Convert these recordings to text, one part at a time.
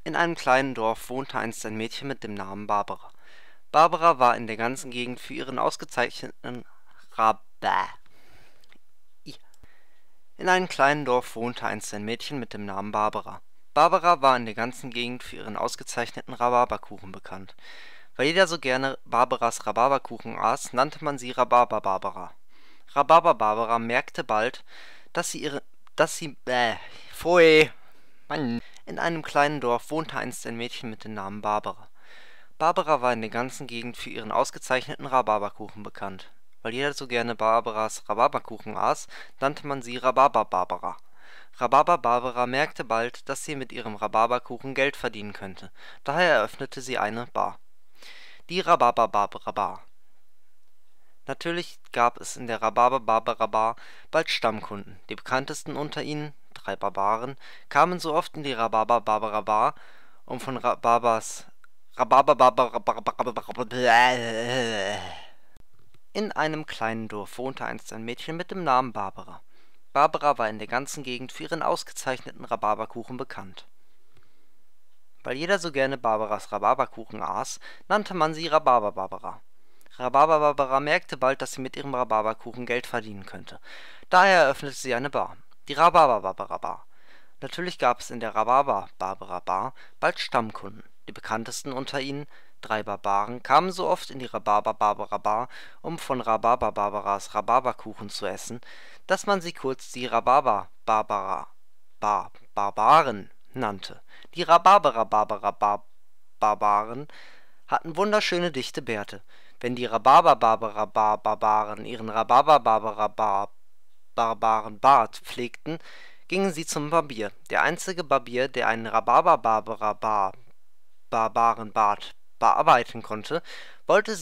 In einem kleinen Dorf wohnte einst ein Mädchen mit dem Namen Barbara. Barbara war in der ganzen Gegend für ihren ausgezeichneten Raba. In einem kleinen Dorf wohnte einst ein Mädchen mit dem Namen Barbara. Barbara war in der ganzen Gegend für ihren ausgezeichneten Rhabarberkuchen bekannt. Weil jeder so gerne Barbaras Rhabarberkuchen aß, nannte man sie Rhabarber-Barbara. Rhabarber-Barbara merkte bald, Pfui, Mann. In einem kleinen Dorf wohnte einst ein Mädchen mit dem Namen Barbara. Barbara war in der ganzen Gegend für ihren ausgezeichneten Rhabarberkuchen bekannt. Weil jeder so gerne Barbaras Rhabarberkuchen aß, nannte man sie Rhabarber-Barbara. Rhabarber-Barbara merkte bald, dass sie mit ihrem Rhabarberkuchen Geld verdienen könnte. Daher eröffnete sie eine Bar. Die Rhabarber-Barbara-Bar. Natürlich gab es in der Rhabarber-Barbara-Bar bald Stammkunden. Die bekanntesten unter ihnen, 3 Barbaren, kamen so oft in die Rhabarber-Barbara-Bar, um von In einem kleinen Dorf wohnte einst ein Mädchen mit dem Namen Barbara. Barbara war in der ganzen Gegend für ihren ausgezeichneten Rhabarberkuchen bekannt. Weil jeder so gerne Barbaras Rhabarberkuchen aß, nannte man sie Rhabarber-Barbara. Rhabarber-Barbara merkte bald, dass sie mit ihrem Rhabarberkuchen Geld verdienen könnte. Daher eröffnete sie eine Bar, die Rhabarber-Barbara-Bar. Natürlich gab es in der Rhabarber-Barbara-Bar bald Stammkunden. Die bekanntesten unter ihnen, 3 Barbaren, kamen so oft in die Rhabarber-Barbara-Bar, um von Rhabarber-Barbaras Rhabarberkuchen zu essen, dass man sie kurz die Rhabarber-Barbaren nannte. Die Rhabarber-Barbara-Barbaren hatten wunderschöne dichte Bärte. Wenn die Rhabarber-Barbara-Barbaren ihren Rhabarber-Barbaren-Bart pflegten, gingen sie zum Barbier. Der einzige Barbier, der einen Rhabarber-Barbaren-Bart bearbeiten konnte, wollte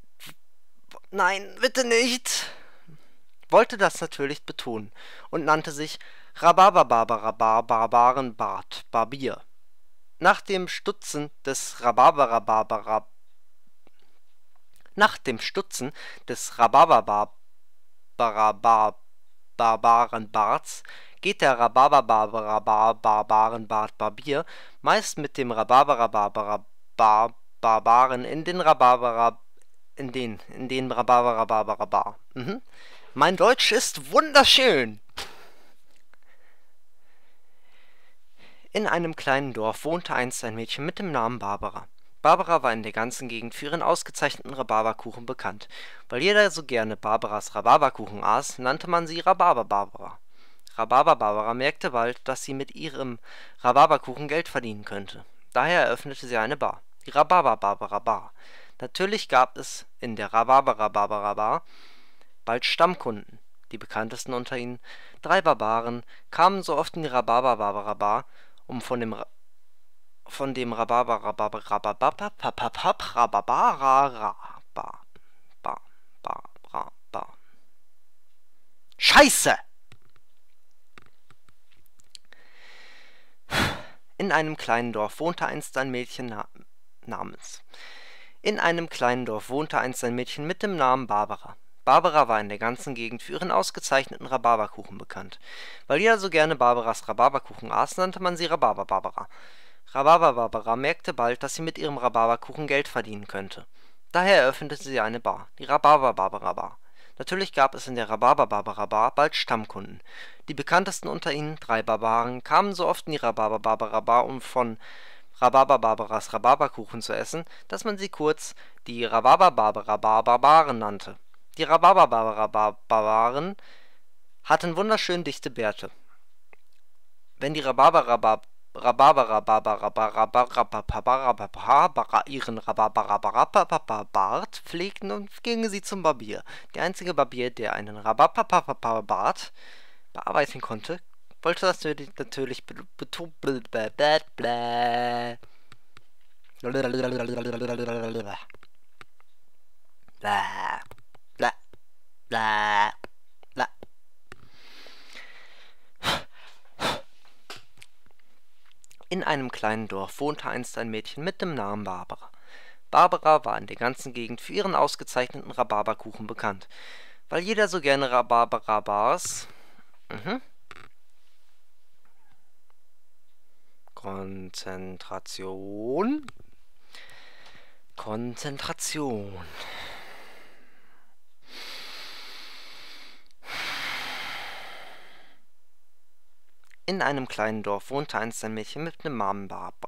das natürlich betonen und nannte sich Rhabarber-Barbaren-Bart Barbier. Nach dem Stutzen des Rhabarber-Barbarenbarts geht der Rhabarber-Barbaren-Bart Barbier meist mit dem Rhabarber-Barbaren in den Rhabarber-Bar. Mein Deutsch ist wunderschön! In einem kleinen Dorf wohnte einst ein Mädchen mit dem Namen Barbara. Barbara war in der ganzen Gegend für ihren ausgezeichneten Rhabarberkuchen bekannt. Weil jeder so gerne Barbaras Rhabarberkuchen aß, nannte man sie Rhabarber-Barbara. Rhabarber-Barbara merkte bald, dass sie mit ihrem Rhabarberkuchen Geld verdienen könnte. Daher eröffnete sie eine Bar, die Rhabarber-Barbara-Bar. Natürlich gab es in der Rhabarber-Barbara-Bar bald Stammkunden. Die bekanntesten unter ihnen, 3 Barbaren, kamen so oft in die Rhabarber-Barbara-Bar, um von dem Scheiße! In einem kleinen Dorf wohnte einst ein Mädchen mit dem Namen Barbara. Barbara war in der ganzen Gegend für ihren ausgezeichneten Rhabarberkuchen bekannt. Weil jeder so gerne Barbaras Rhabarberkuchen aß, nannte man sie Rhabarber-Barbara. Rhabarber-Barbara merkte bald, dass sie mit ihrem Rhabarberkuchen Geld verdienen könnte. Daher eröffnete sie eine Bar, die Rhabarber-Barbara-Bar. Natürlich gab es in der Rhabarber-Barbara-Bar bald Stammkunden. Die bekanntesten unter ihnen, 3 Barbaren, kamen so oft in die Rhabarber-Barbara-Bar, um von Rhabarber-Barbaras Rhabarberkuchen zu essen, dass man sie kurz die Rhabarber-Barbaren nannte. Die Rhabarber-Barbaren hatten wunderschön dichte Bärte. Wenn die ihren Rhabarber-Bart pflegten, gingen sie zum Barbier. Der einzige Barbier, der einen Rhabarber-Bart bearbeiten konnte, wollte das natürlich In einem kleinen Dorf wohnte einst ein Mädchen mit dem Namen Barbara. Barbara war in der ganzen Gegend für ihren ausgezeichneten Rhabarberkuchen bekannt. Weil jeder so gerne Rhabarber-Bars Konzentration. Konzentration. In einem kleinen Dorf wohnte einst ein Mädchen mit einem Namen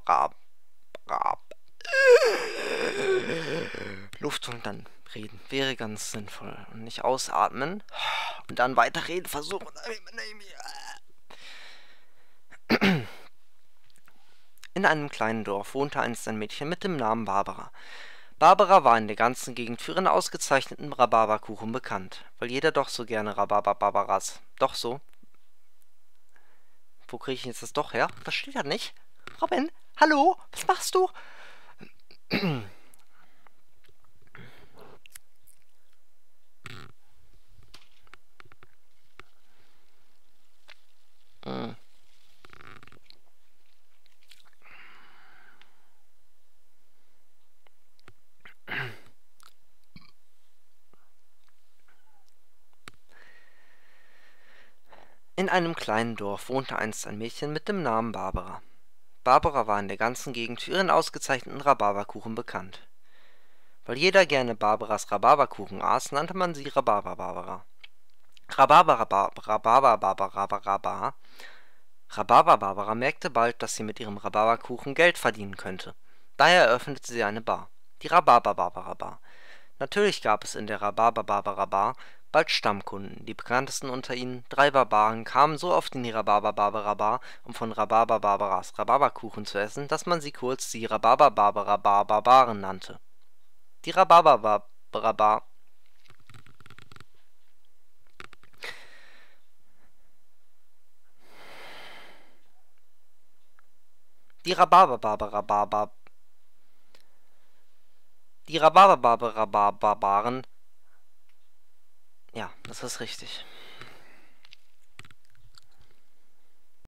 Luft und dann reden wäre ganz sinnvoll. Und nicht ausatmen und dann weiterreden versuchen. In einem kleinen Dorf wohnte einst ein Mädchen mit dem Namen Barbara. Barbara war in der ganzen Gegend für ihren ausgezeichneten Rhabarberkuchen bekannt, weil jeder doch so gerne Rhabarberbarbaras. Doch so. Wo kriege ich jetzt das doch her? Das steht ja nicht. Robin, hallo, was machst du? In einem kleinen Dorf wohnte einst ein Mädchen mit dem Namen Barbara. Barbara war in der ganzen Gegend für ihren ausgezeichneten Rhabarberkuchen bekannt. Weil jeder gerne Barbaras Rhabarberkuchen aß, nannte man sie Rhabarberbarbara. Rhabarberbarbara merkte bald, dass sie mit ihrem Rhabarberkuchen Geld verdienen könnte. Daher eröffnete sie eine Bar, die Rhabarberbarbara-Bar. Natürlich gab es in der Rhabarberbarbara-Bar bald Stammkunden. Die bekanntesten unter ihnen, 3 Barbaren, kamen so oft in die Rhabarberbarbara-Bar, um von Rhabarberbarbaras Rhabarberkuchen zu essen, dass man sie kurz die Rhabarberbarbara-Barbaren nannte. Die Rhabarberbarbara-Bar Die Rhabarberbarbaren. Ja, das ist richtig.